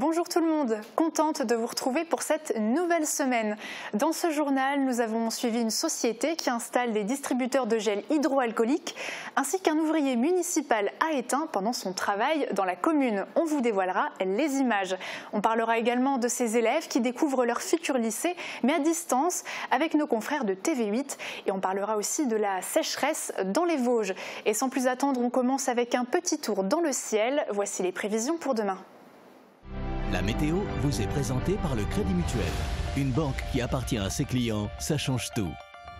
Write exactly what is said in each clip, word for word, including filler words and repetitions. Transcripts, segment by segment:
Bonjour tout le monde, contente de vous retrouver pour cette nouvelle semaine. Dans ce journal, nous avons suivi une société qui installe des distributeurs de gel hydroalcoolique ainsi qu'un ouvrier municipal a éteint pendant son travail dans la commune. On vous dévoilera les images. On parlera également de ces élèves qui découvrent leur futur lycée, mais à distance avec nos confrères de T V huit. Et on parlera aussi de la sécheresse dans les Vosges. Et sans plus attendre, on commence avec un petit tour dans le ciel. Voici les prévisions pour demain. La météo vous est présentée par le Crédit Mutuel. Une banque qui appartient à ses clients, ça change tout.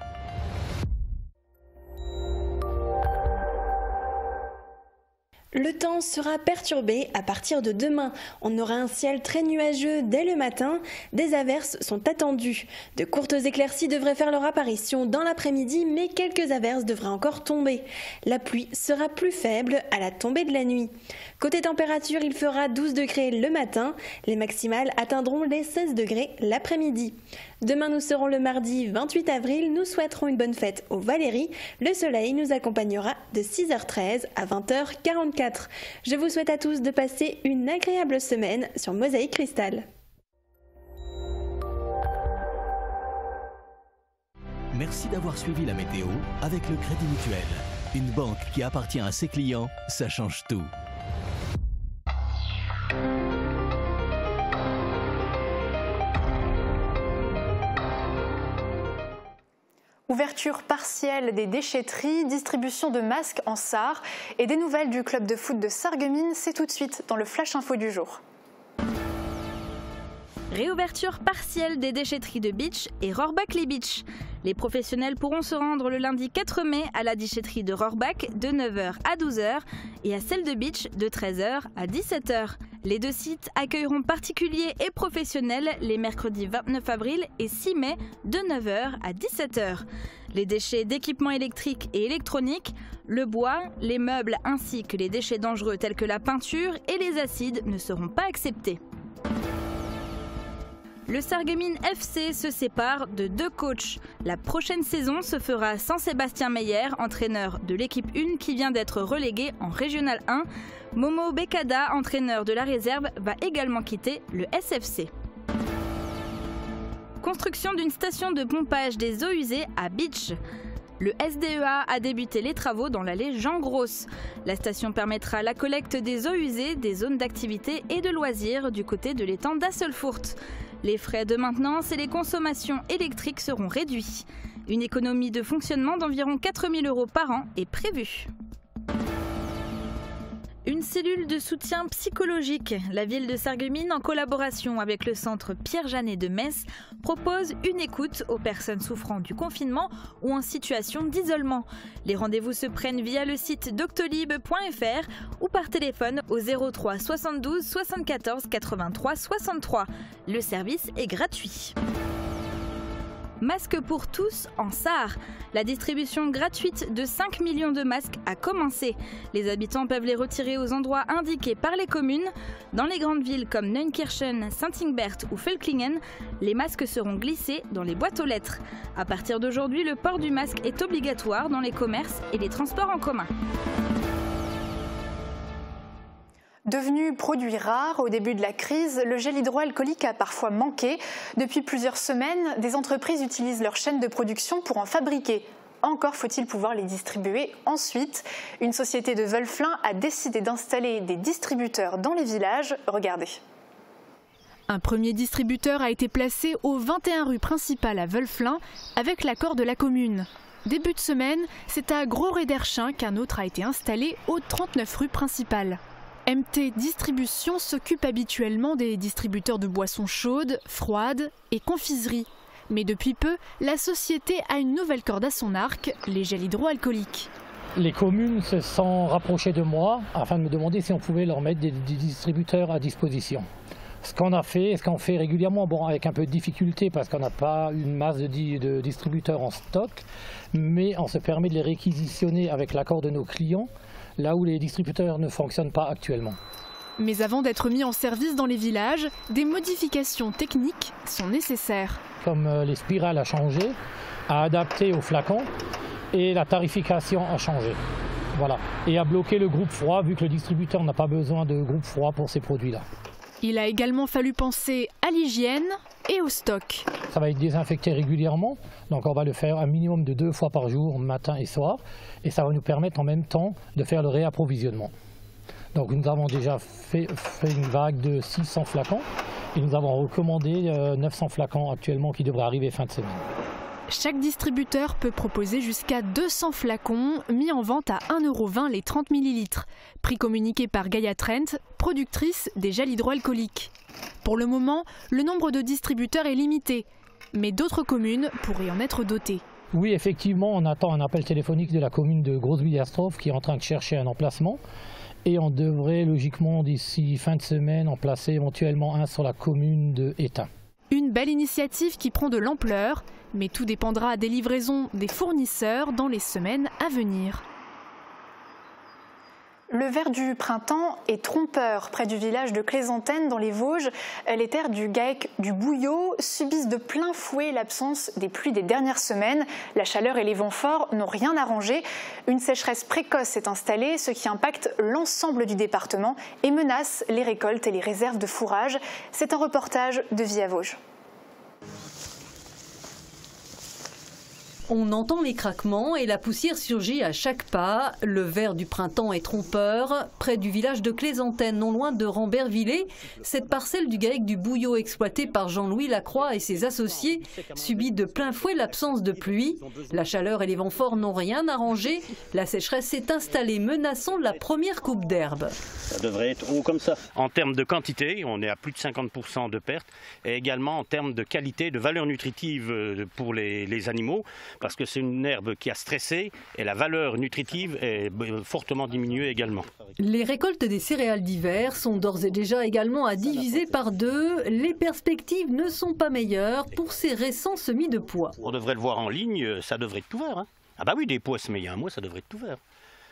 Le temps sera perturbé à partir de demain. On aura un ciel très nuageux dès le matin. Des averses sont attendues. De courtes éclaircies devraient faire leur apparition dans l'après-midi, mais quelques averses devraient encore tomber. La pluie sera plus faible à la tombée de la nuit. Côté température, il fera douze degrés le matin. Les maximales atteindront les seize degrés l'après-midi. Demain, nous serons le mardi vingt-huit avril. Nous souhaiterons une bonne fête aux Valéries. Le soleil nous accompagnera de six heures treize à vingt heures quarante-quatre. Je vous souhaite à tous de passer une agréable semaine sur Mosaïque Cristal. Merci d'avoir suivi la météo avec le Crédit Mutuel. Une banque qui appartient à ses clients, ça change tout. Ouverture partielle des déchetteries, distribution de masques en Sarre et des nouvelles du club de foot de Sarreguemines, c'est tout de suite dans le Flash Info du jour. Réouverture partielle des déchetteries de Bitche et Rohrbach-les-Bitches. Les professionnels pourront se rendre le lundi quatre mai à la déchetterie de Rohrbach de neuf heures à douze heures et à celle de Bitche de treize heures à dix-sept heures. Les deux sites accueilleront particuliers et professionnels les mercredis vingt-neuf avril et six mai de neuf heures à dix-sept heures. Les déchets d'équipements électriques et électroniques, le bois, les meubles ainsi que les déchets dangereux tels que la peinture et les acides ne seront pas acceptés. Le Sarreguemines F C se sépare de deux coachs. La prochaine saison se fera sans Sébastien Meyer, entraîneur de l'équipe un qui vient d'être relégué en Régional un. Momo Bekada, entraîneur de la réserve, va également quitter le S F C. Construction d'une station de pompage des eaux usées à Bitche. Le S D E A a débuté les travaux dans l'allée Jean Grosse. La station permettra la collecte des eaux usées des zones d'activité et de loisirs du côté de l'étang d'Asselfourt. Les frais de maintenance et les consommations électriques seront réduits. Une économie de fonctionnement d'environ quatre mille euros par an est prévue. Une cellule de soutien psychologique. La ville de Sarreguemines, en collaboration avec le centre Pierre-Janet de Metz, propose une écoute aux personnes souffrant du confinement ou en situation d'isolement. Les rendez-vous se prennent via le site doctolib point F R ou par téléphone au zéro trois soixante-douze soixante-quatorze quatre-vingt-trois soixante-trois. Le service est gratuit. Masques pour tous en Sarre. La distribution gratuite de cinq millions de masques a commencé. Les habitants peuvent les retirer aux endroits indiqués par les communes. Dans les grandes villes comme Neunkirchen, Saint-Ingbert ou Velklingen, les masques seront glissés dans les boîtes aux lettres. À partir d'aujourd'hui, le port du masque est obligatoire dans les commerces et les transports en commun. Devenu produit rare au début de la crise, le gel hydroalcoolique a parfois manqué. Depuis plusieurs semaines, des entreprises utilisent leur chaîne de production pour en fabriquer. Encore faut-il pouvoir les distribuer ensuite. Une société de Wölflin a décidé d'installer des distributeurs dans les villages. Regardez. Un premier distributeur a été placé au vingt et un rue principale à Wölflin avec l'accord de la commune. Début de semaine, c'est à Gros-Rederchin qu'un autre a été installé au trente-neuf rue principale. M T Distribution s'occupe habituellement des distributeurs de boissons chaudes, froides et confiseries. Mais depuis peu, la société a une nouvelle corde à son arc, les gels hydroalcooliques. Les communes se sont rapprochées de moi afin de me demander si on pouvait leur mettre des, des distributeurs à disposition. Ce qu'on a fait, ce qu'on fait régulièrement, bon, avec un peu de difficulté parce qu'on n'a pas une masse de, de distributeurs en stock, mais on se permet de les réquisitionner avec l'accord de nos clients, là où les distributeurs ne fonctionnent pas actuellement. Mais avant d'être mis en service dans les villages, des modifications techniques sont nécessaires. Comme les spirales à changer, à adapter aux flacons et la tarification a changé. Voilà. Et à bloquer le groupe froid vu que le distributeur n'a pas besoin de groupe froid pour ces produits-là. Il a également fallu penser à l'hygiène et au stock. Ça va être désinfecté régulièrement, donc on va le faire un minimum de deux fois par jour, matin et soir, et ça va nous permettre en même temps de faire le réapprovisionnement. Donc nous avons déjà fait, fait une vague de six cents flacons et nous avons recommandé euh, neuf cents flacons actuellement qui devraient arriver fin de semaine. Chaque distributeur peut proposer jusqu'à deux cents flacons mis en vente à un euro vingt les trente millilitres. Prix communiqué par Gaia Trent, productrice des gels hydroalcooliques. Pour le moment, le nombre de distributeurs est limité, mais d'autres communes pourraient en être dotées. Oui, effectivement, on attend un appel téléphonique de la commune de Grosse-Williastrophe qui est en train de chercher un emplacement. Et on devrait logiquement d'ici fin de semaine en placer éventuellement un sur la commune de Étain. Une belle initiative qui prend de l'ampleur, mais tout dépendra des livraisons des fournisseurs dans les semaines à venir. Le ver du printemps est trompeur. Près du village de Clézantaine, dans les Vosges, les terres du GAEC du Bouillot subissent de plein fouet l'absence des pluies des dernières semaines. La chaleur et les vents forts n'ont rien arrangé. Une sécheresse précoce s'est installée, ce qui impacte l'ensemble du département et menace les récoltes et les réserves de fourrage. C'est un reportage de Via Vosges. On entend les craquements et la poussière surgit à chaque pas. Le ver du printemps est trompeur. Près du village de Clézantaine, non loin de Rambervillers, cette parcelle du GAEC du Bouillot exploitée par Jean-Louis Lacroix et ses associés subit de plein fouet l'absence de pluie. La chaleur et les vents forts n'ont rien arrangé. La sécheresse s'est installée, menaçant la première coupe d'herbe. Ça devrait être haut comme ça. En termes de quantité, on est à plus de cinquante pour cent de perte. Et également en termes de qualité, de valeur nutritive pour les, les animaux. Parce que c'est une herbe qui a stressé et la valeur nutritive est fortement diminuée également. Les récoltes des céréales d'hiver sont d'ores et déjà également à diviser par deux. Les perspectives ne sont pas meilleures pour ces récents semis de pois. On devrait le voir en ligne, ça devrait être tout vert. Hein. Ah bah oui, des pois semés il y a un mois, ça devrait être tout vert.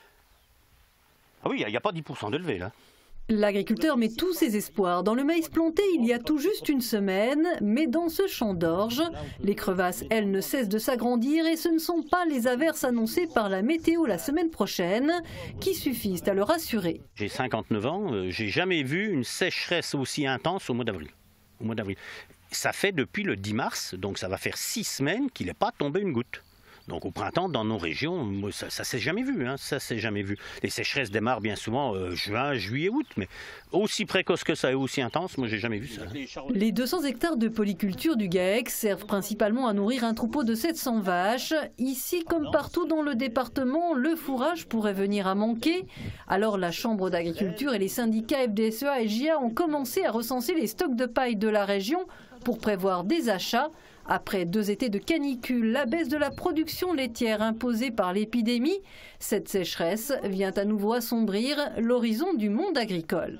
Ah oui, il n'y a pas dix pour cent de levée là. L'agriculteur met tous ses espoirs dans le maïs planté il y a tout juste une semaine, mais dans ce champ d'orge, les crevasses, elles, ne cessent de s'agrandir et ce ne sont pas les averses annoncées par la météo la semaine prochaine qui suffisent à le rassurer. J'ai cinquante-neuf ans, euh, j'ai jamais vu une sécheresse aussi intense au mois d'avril. Au mois d'avril. Ça fait depuis le dix mars, donc ça va faire six semaines qu'il n'est pas tombé une goutte. Donc au printemps, dans nos régions, ça, ça s'est jamais vu, hein, ça s'est jamais vu. Les sécheresses démarrent bien souvent euh, juin, juillet, août, mais aussi précoce que ça et aussi intense, moi j'ai jamais vu ça. Les deux cents hectares de polyculture du GAEC servent principalement à nourrir un troupeau de sept cents vaches. Ici, comme partout dans le département, le fourrage pourrait venir à manquer. Alors la Chambre d'agriculture et les syndicats F D S E A et J A ont commencé à recenser les stocks de paille de la région pour prévoir des achats. Après deux étés de canicule, la baisse de la production laitière imposée par l'épidémie, cette sécheresse vient à nouveau assombrir l'horizon du monde agricole.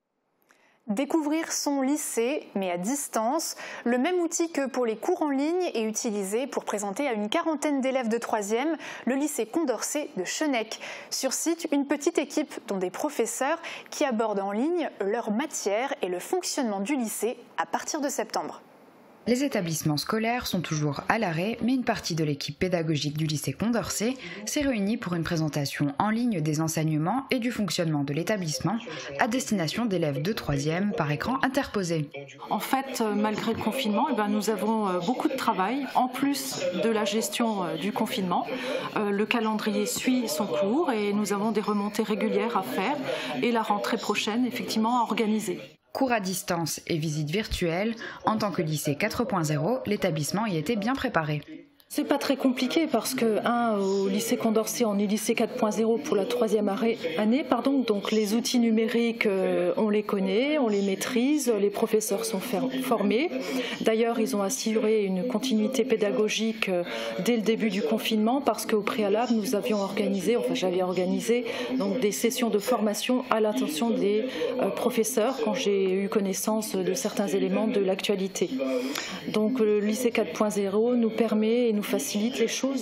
Découvrir son lycée, mais à distance. Le même outil que pour les cours en ligne est utilisé pour présenter à une quarantaine d'élèves de troisième le lycée Condorcet de Chenec. Sur site, une petite équipe dont des professeurs qui abordent en ligne leur matière et le fonctionnement du lycée à partir de septembre. Les établissements scolaires sont toujours à l'arrêt, mais une partie de l'équipe pédagogique du lycée Condorcet s'est réunie pour une présentation en ligne des enseignements et du fonctionnement de l'établissement à destination d'élèves de troisième par écran interposé. En fait, malgré le confinement, eh ben, nous avons beaucoup de travail, en plus de la gestion du confinement. Le calendrier suit son cours et nous avons des remontées régulières à faire et la rentrée prochaine, effectivement, à organiser. Cours à distance et visites virtuelles, en tant que lycée quatre point zéro, l'établissement y était bien préparé. C'est pas très compliqué parce que, un, au lycée Condorcet, on est lycée quatre point zéro pour la troisième année, pardon, donc les outils numériques, on les connaît, on les maîtrise, les professeurs sont formés. D'ailleurs, ils ont assuré une continuité pédagogique dès le début du confinement parce qu'au préalable, nous avions organisé, enfin j'avais organisé donc des sessions de formation à l'attention des professeurs quand j'ai eu connaissance de certains éléments de l'actualité. Donc le lycée quatre point zéro nous permet et nous facilite les choses.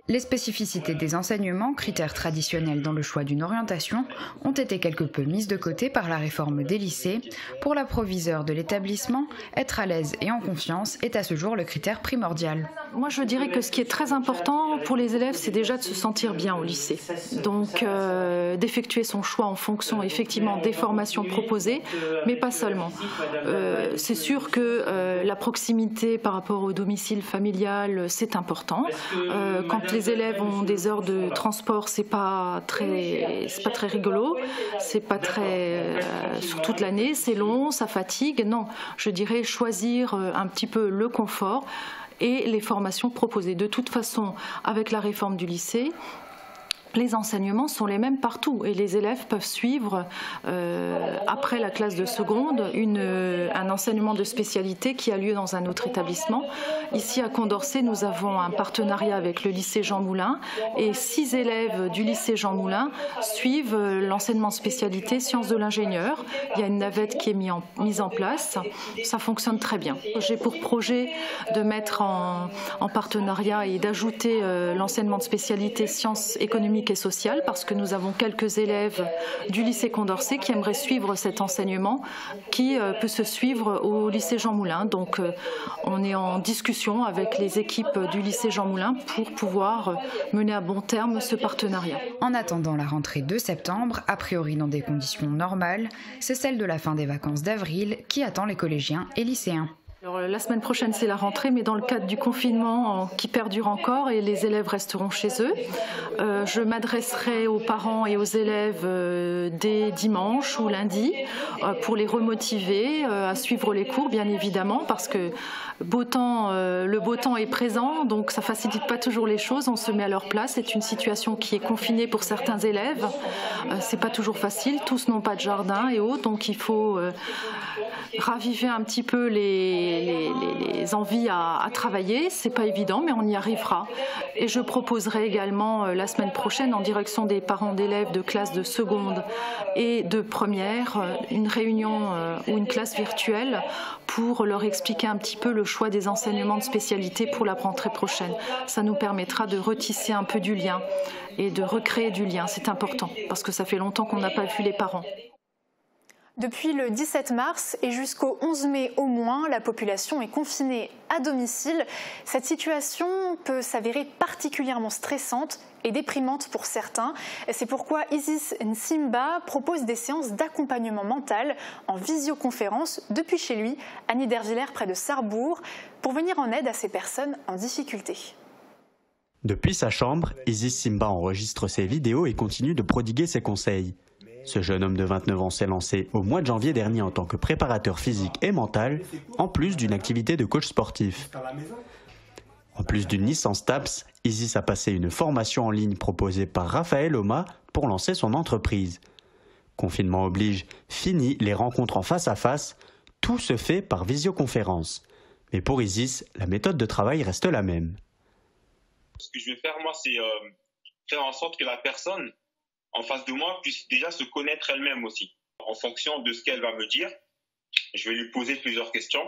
Les spécificités des enseignements, critères traditionnels dans le choix d'une orientation, ont été quelque peu mises de côté par la réforme des lycées. Pour la proviseure de l'établissement, être à l'aise et en confiance est à ce jour le critère primordial. Moi, je dirais que ce qui est très important pour les élèves, c'est déjà de se sentir bien au lycée. Donc, euh, d'effectuer son choix en fonction effectivement des formations proposées, mais pas seulement. Euh, c'est sûr que euh, la proximité par rapport au domicile familial, c'est important. Euh, quand les élèves ont des heures de transport, c'est pas très, c'est pas très rigolo, c'est pas très euh, sur toute l'année, c'est long, ça fatigue. Non, je dirais choisir un petit peu le confort et les formations proposées. De toute façon, avec la réforme du lycée, les enseignements sont les mêmes partout et les élèves peuvent suivre euh, après la classe de seconde une, un enseignement de spécialité qui a lieu dans un autre établissement. Ici à Condorcet, nous avons un partenariat avec le lycée Jean Moulin et six élèves du lycée Jean Moulin suivent l'enseignement de spécialité sciences de l'ingénieur. Il y a une navette qui est mise en, mise en place. Ça fonctionne très bien. J'ai pour projet de mettre en, en partenariat et d'ajouter euh, l'enseignement de spécialité sciences économiques et sociale parce que nous avons quelques élèves du lycée Condorcet qui aimeraient suivre cet enseignement qui euh, peut se suivre au lycée Jean Moulin. Donc euh, on est en discussion avec les équipes du lycée Jean Moulin pour pouvoir euh, mener à bon terme ce partenariat. En attendant la rentrée de septembre, a priori dans des conditions normales, c'est celle de la fin des vacances d'avril qui attend les collégiens et lycéens. Alors, la semaine prochaine, c'est la rentrée, mais dans le cadre du confinement qui perdure encore et les élèves resteront chez eux. Euh, je m'adresserai aux parents et aux élèves euh, dès dimanche ou lundi euh, pour les remotiver euh, à suivre les cours, bien évidemment, parce que beau temps, euh, le beau temps est présent, donc ça ne facilite pas toujours les choses. On se met à leur place. C'est une situation qui est confinée pour certains élèves. Euh, c'est pas toujours facile. Tous n'ont pas de jardin et autres, donc il faut euh, raviver un petit peu les Les, les, les envies à, à travailler. C'est pas évident, mais on y arrivera. Et je proposerai également euh, la semaine prochaine, en direction des parents d'élèves de classe de seconde et de première, euh, une réunion euh, ou une classe virtuelle pour leur expliquer un petit peu le choix des enseignements de spécialité pour la rentrée prochaine. Ça nous permettra de retisser un peu du lien et de recréer du lien. C'est important parce que ça fait longtemps qu'on n'a pas vu les parents. Depuis le dix-sept mars et jusqu'au onze mai au moins, la population est confinée à domicile. Cette situation peut s'avérer particulièrement stressante et déprimante pour certains. C'est pourquoi Isis Nsimba propose des séances d'accompagnement mental en visioconférence depuis chez lui, à Niederwiller près de Sarrebourg, pour venir en aide à ces personnes en difficulté. Depuis sa chambre, Isis Nsimba enregistre ses vidéos et continue de prodiguer ses conseils. Ce jeune homme de vingt-neuf ans s'est lancé au mois de janvier dernier en tant que préparateur physique et mental, en plus d'une activité de coach sportif. En plus d'une licence T A P S, Isis a passé une formation en ligne proposée par Raphaël Oma pour lancer son entreprise. Confinement oblige, fini les rencontres en face à face, tout se fait par visioconférence. Mais pour Isis, la méthode de travail reste la même. Ce que je vais faire, moi, c'est euh, faire en sorte que la personne en face de moi puisse déjà se connaître elle-même aussi. En fonction de ce qu'elle va me dire, je vais lui poser plusieurs questions.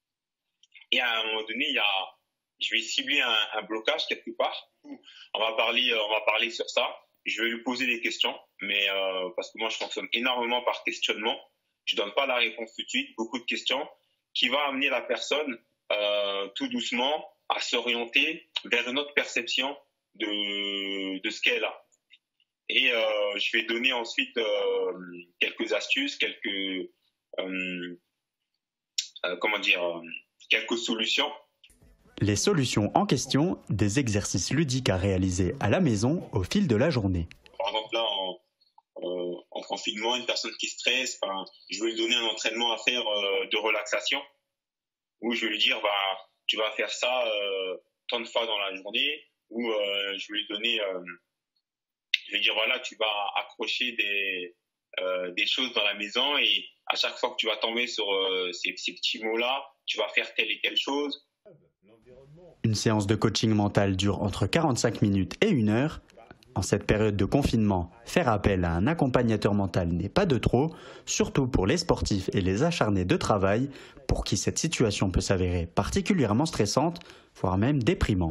Et à un moment donné, il y a, je vais cibler un, un blocage quelque part. On va parler, on va parler sur ça. Je vais lui poser des questions, mais euh, parce que moi, je fonctionne énormément par questionnement. Je donne pas la réponse tout de suite. Beaucoup de questions qui va amener la personne euh, tout doucement à s'orienter vers une autre perception de, de ce qu'elle a. Et euh, je vais donner ensuite euh, quelques astuces, quelques euh, euh, comment dire, euh, quelques solutions. Les solutions en question, des exercices ludiques à réaliser à la maison au fil de la journée. Par exemple là, en, euh, en confinement, une personne qui stresse, ben, je vais lui donner un entraînement à faire euh, de relaxation, où je vais lui dire, bah, tu vas faire ça euh, tant de fois dans la journée, ou euh, je vais lui donner euh, je vais dire voilà, tu vas accrocher des, euh, des choses dans la maison et à chaque fois que tu vas tomber sur euh, ces, ces petits mots-là, tu vas faire telle et telle chose. Une séance de coaching mental dure entre quarante-cinq minutes et une heure. En cette période de confinement, faire appel à un accompagnateur mental n'est pas de trop, surtout pour les sportifs et les acharnés de travail, pour qui cette situation peut s'avérer particulièrement stressante, voire même déprimante.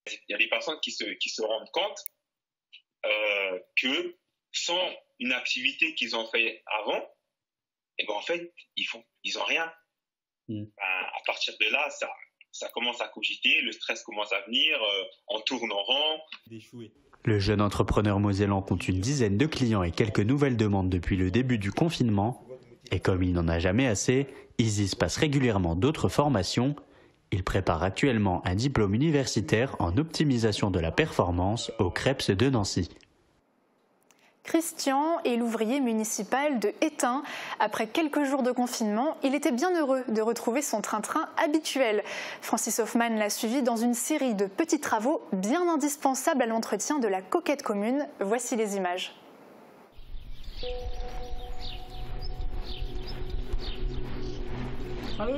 Il y a des personnes qui se, qui se rendent compte euh, que sans une activité qu'ils ont fait avant, et ben en fait, ils font, ils ont rien. Mmh. Ben, à partir de là, ça, ça commence à cogiter, le stress commence à venir, euh, on tourne en rond. Le jeune entrepreneur mosellan compte une dizaine de clients et quelques nouvelles demandes depuis le début du confinement. Et comme il n'en a jamais assez, Isis passe régulièrement d'autres formations. Il prépare actuellement un diplôme universitaire en optimisation de la performance au CREPS de Nancy. Christian est l'ouvrier municipal de Étain. Après quelques jours de confinement, il était bien heureux de retrouver son train-train habituel. Francis Hoffman l'a suivi dans une série de petits travaux bien indispensables à l'entretien de la coquette commune. Voici les images. Allô.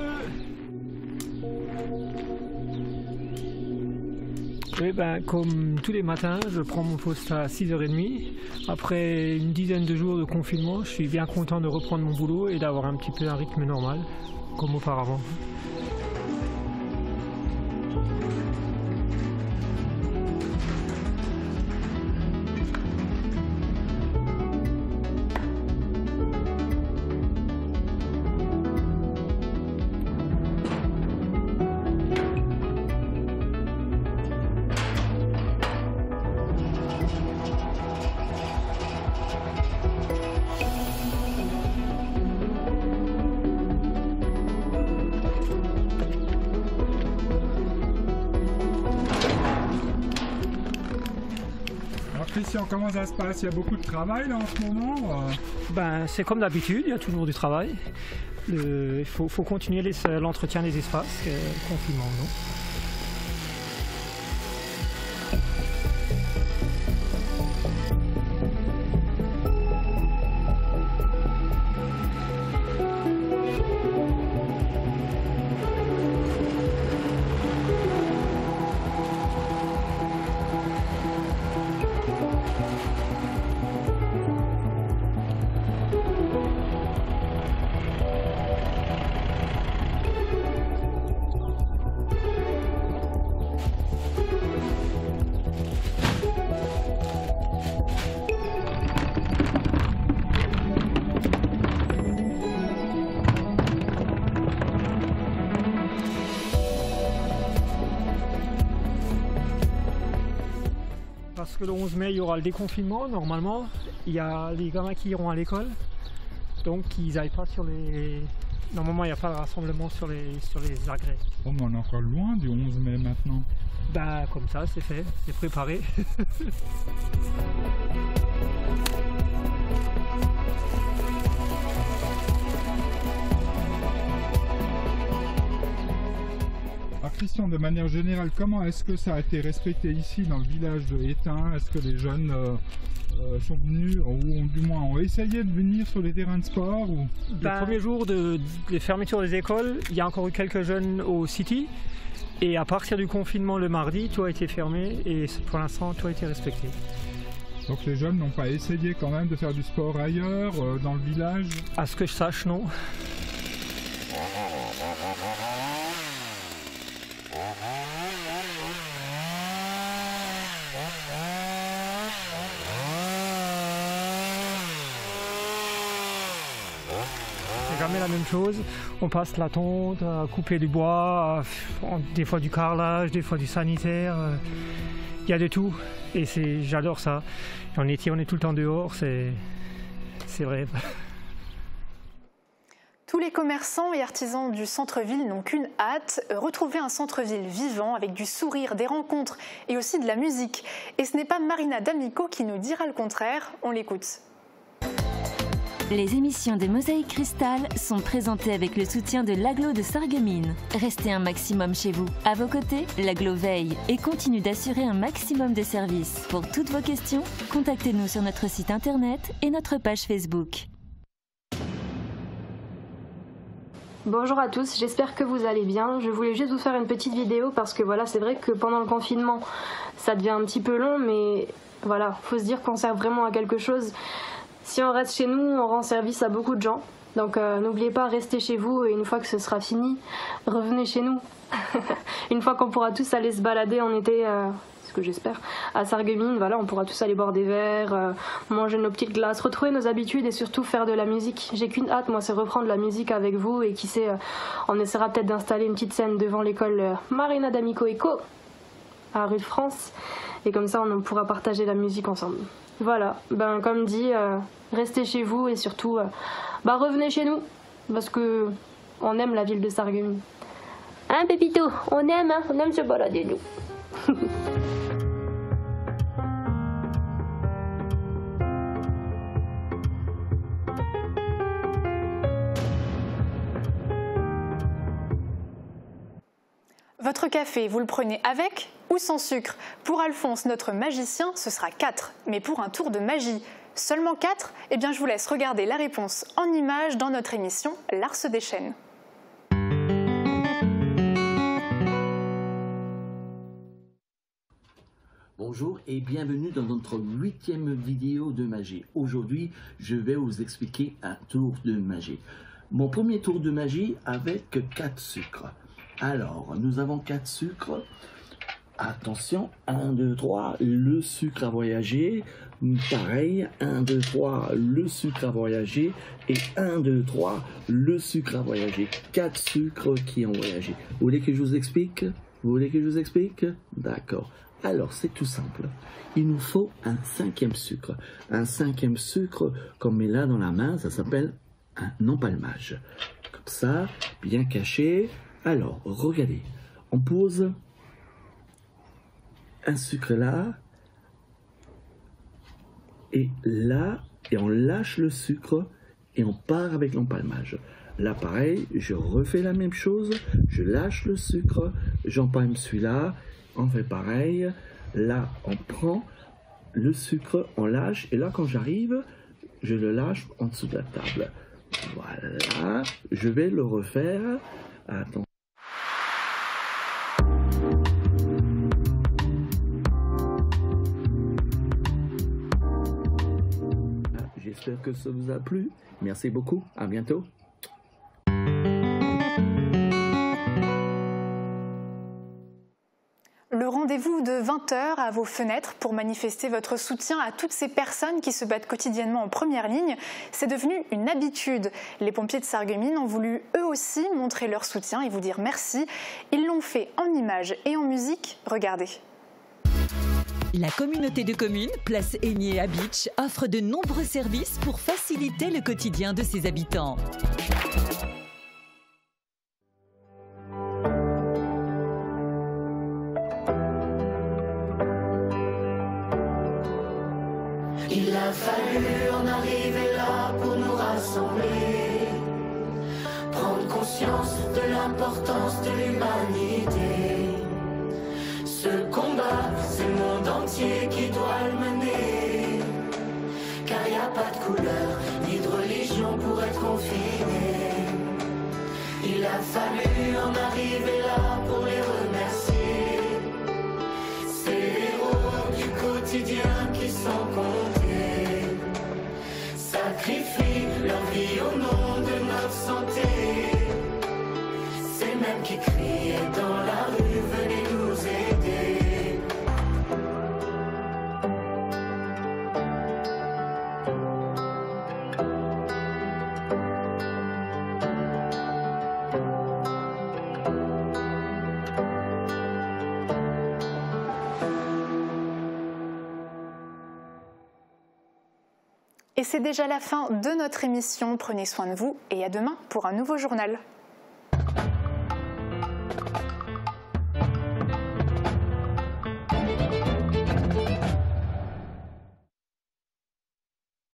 Oui, ben, comme tous les matins, je prends mon poste à six heures trente. Après une dizaine de jours de confinement, je suis bien content de reprendre mon boulot et d'avoir un petit peu un rythme normal, comme auparavant. Christian, comment ça se passe? Il y a beaucoup de travail là en ce moment? Ben, c'est comme d'habitude, il y a toujours du travail. Il faut, faut continuer l'entretien des espaces, euh, le confinement, non? Parce que le onze mai, il y aura le déconfinement, normalement. Il y a les gamins qui iront à l'école, donc ils n'aillent pas sur les... Normalement, il n'y a pas de rassemblement sur les, sur les agrès. Oh, mais on est encore loin du onze mai maintenant. Bah, comme ça, c'est fait, c'est préparé. Christian, de manière générale, comment est-ce que ça a été respecté ici dans le village de Étain? Est-ce que les jeunes euh, euh, sont venus, ou ont, du moins ont essayé de venir sur les terrains de sport ou... Ben, le premier jour de, de fermeture des écoles, il y a encore eu quelques jeunes au City. Et à partir du confinement le mardi, tout a été fermé et pour l'instant, tout a été respecté. Donc les jeunes n'ont pas essayé quand même de faire du sport ailleurs, euh, dans le village? À ce que je sache, non. C'est jamais la même chose. On passe la tonte, à couper du bois, à, des fois du carrelage, des fois du sanitaire. Il y a de tout et j'adore ça. En été, on est tout le temps dehors, c'est vrai. Tous les commerçants et artisans du centre-ville n'ont qu'une hâte, retrouver un centre-ville vivant avec du sourire, des rencontres et aussi de la musique. Et ce n'est pas Marina D'Amico qui nous dira le contraire, on l'écoute. Les émissions de Mosaïque Cristal sont présentées avec le soutien de l'Agglo de Sarreguemines. Restez un maximum chez vous. À vos côtés, l'Agglo veille et continue d'assurer un maximum de services. Pour toutes vos questions, contactez-nous sur notre site internet et notre page Facebook. Bonjour à tous, j'espère que vous allez bien. Je voulais juste vous faire une petite vidéo parce que voilà, c'est vrai que pendant le confinement, ça devient un petit peu long, mais voilà, faut se dire qu'on sert vraiment à quelque chose. Si on reste chez nous, on rend service à beaucoup de gens. Donc euh, n'oubliez pas, restez chez vous et une fois que ce sera fini, revenez chez nous. Une fois qu'on pourra tous aller se balader en été, euh, ce que j'espère, à Sarreguemines, voilà, on pourra tous aller boire des verres, euh, manger nos petites glaces, retrouver nos habitudes et surtout faire de la musique. J'ai qu'une hâte, moi, c'est reprendre la musique avec vous et qui sait, euh, on essaiera peut-être d'installer une petite scène devant l'école euh, Marina d'Amico Eco à rue de France et comme ça on pourra partager la musique ensemble. Voilà, ben comme dit, euh, restez chez vous et surtout, euh, bah revenez chez nous parce que on aime la ville de Sarreguemines. Hein Pépito, on aime, hein, on aime se balader nous. Votre café, vous le prenez avec ou sans sucre? Pour Alphonse, notre magicien, ce sera quatre. Mais pour un tour de magie, seulement quatre? Eh bien, je vous laisse regarder la réponse en images dans notre émission L'Art se déchaîne. Bonjour et bienvenue dans notre huitième vidéo de magie. Aujourd'hui, je vais vous expliquer un tour de magie. Mon premier tour de magie avec quatre sucres. Alors, nous avons quatre sucres. Attention, un, deux, trois, le sucre a voyagé. Pareil, un, deux, trois, le sucre a voyagé. Et un, deux, trois, le sucre a voyagé. Quatre sucres qui ont voyagé. Vous voulez que je vous explique? Vous voulez que je vous explique? D'accord. Alors, c'est tout simple. Il nous faut un cinquième sucre. Un cinquième sucre, qu'on met là dans la main, ça s'appelle un empalmage. Comme ça, bien caché. Alors, regardez. On pose un sucre là. Et là, et on lâche le sucre et on part avec l'empalmage. Là, pareil, je refais la même chose. Je lâche le sucre, j'empalme celui-là. On fait pareil, là on prend le sucre, on lâche, et là quand j'arrive, je le lâche en dessous de la table. Voilà, je vais le refaire. Attends. J'espère que ça vous a plu. Merci beaucoup, à bientôt. Le rendez-vous de vingt heures à vos fenêtres pour manifester votre soutien à toutes ces personnes qui se battent quotidiennement en première ligne, c'est devenu une habitude. Les pompiers de Sarreguemines ont voulu eux aussi montrer leur soutien et vous dire merci. Ils l'ont fait en images et en musique. Regardez. La communauté de communes Place Aigné à Bitche offre de nombreux services pour faciliter le quotidien de ses habitants. Il a fallu en arriver là pour nous rassembler, prendre conscience de l'importance de l'humanité. Ce combat, c'est le monde entier qui doit le mener, car il n'y a pas de couleur ni de religion pour être confiné. Il a fallu en arriver là pour les remercier, ces héros du quotidien qui sont comptés, sacrifient leur vie au nom de notre santé. Ces mêmes qui criaient dans la rue, venez nous aider. Et c'est déjà la fin de notre émission. Prenez soin de vous et à demain pour un nouveau journal.